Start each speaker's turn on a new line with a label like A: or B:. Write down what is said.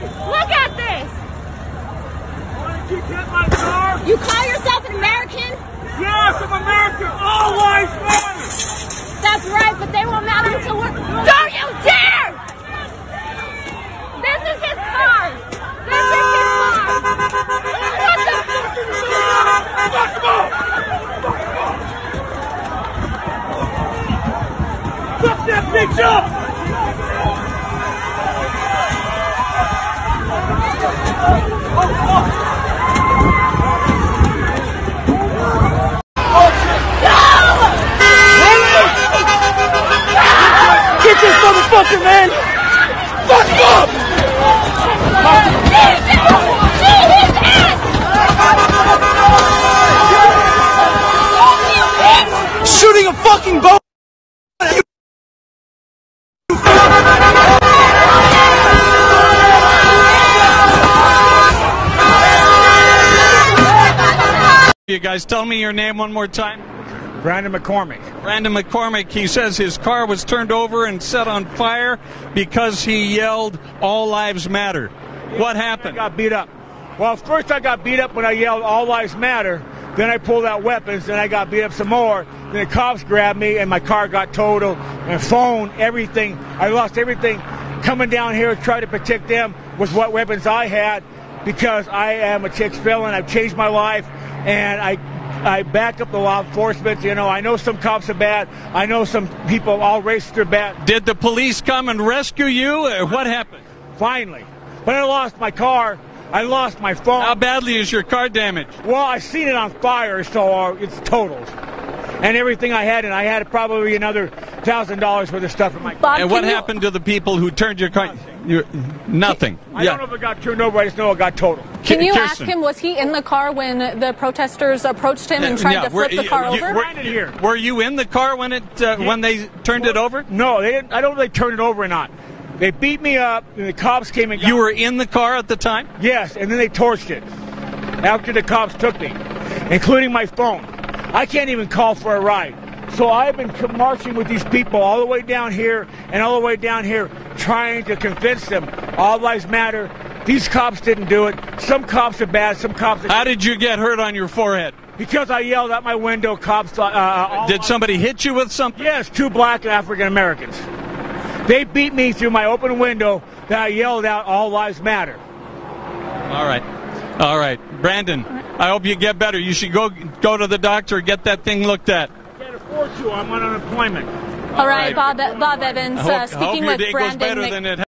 A: Look at this.
B: Why did you get my car?
A: You call yourself an American?
B: Yes, I'm American. All lives matter.
A: That's right, but they won't matter until we're... Don't you dare! This is his car. This is his car. What the...
B: Fuck him up! Fuck that bitch up! Get this motherfucker, man! Fuck him up! Shooting a fucking boat!
C: You guys tell me your name one more time.
B: Brandon McCormick.
C: Brandon McCormick, he says his car was turned over and set on fire because he yelled, "All lives matter." What happened?
B: I got beat up. Well, first I got beat up when I yelled, "All lives matter." Then I pulled out weapons, then I got beat up some more. Then the cops grabbed me and my car got totaled. My phone, everything. I lost everything. Coming down here to try to protect them with what weapons I had because I am a chick felon. I've changed my life and I back up the law enforcement. You know, I know some cops are bad. I know some people, all races are bad.
C: Did the police come and rescue you? What happened?
B: Finally. But I lost my car. I lost my phone.
C: How badly is your car damaged?
B: Well, I seen it on fire, so it's totaled. And everything I had, and I had probably another $1,000 worth of stuff in my car.
A: Bob,
C: And what happened to the people who turned your car? Nothing.
B: I don't know if it got turned over. I just know it got totaled.
D: Can you ask
C: Kirsten.
D: him, was he in the car when the protesters approached him and tried to flip the car over?
C: Were you in the car when when they turned it over?
B: No, they didn't. I don't know if they turned it over or not. They beat me up, and the cops came and got
C: You were in the car at the time?
B: Yes, and then they torched it after the cops took me, including my phone. I can't even call for a ride. So I've been marching with these people all the way down here and all the way down here trying to convince them all lives matter. These cops didn't do it. Some cops are bad, some cops are...
C: How did you get hurt on your forehead?
B: Because I yelled out my window, cops...
C: Did somebody hit you with something?
B: Yes, 2 black and African Americans. They beat me through my open window that I yelled out, "All lives matter."
C: All right. All right. Brandon, I hope you get better. You should go to the doctor, get that thing looked at.
B: I can't afford to. I'm on unemployment.
D: All right, Bob Evans
C: I hope
D: speaking
C: your
D: with
C: day goes better
D: Brandon
C: than it